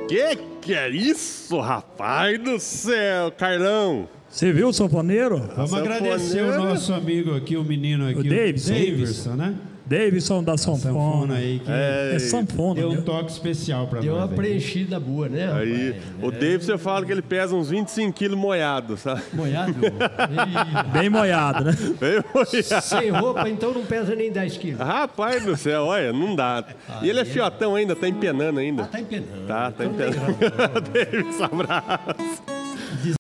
Que é isso, rapaz do céu, Carlão? Você viu o sanfoneiro? Vamos agradecer o nosso amigo aqui, o menino aqui, o Davidson, né? Davidson da sanfona aí, que é sanfona. Deu um toque especial pra nós. Deu uma preenchida boa, né? Aí, o Davidson fala que ele pesa uns 25 quilos moiado, sabe? Moiado? Bem moiado, né? Bem moiado. Sem roupa, então não pesa nem 10 quilos. Rapaz do céu, olha, não dá. E ele é fiotão ainda, tá empenando ainda. Tá empenando. Tá Então empenando. Davidson, abraço.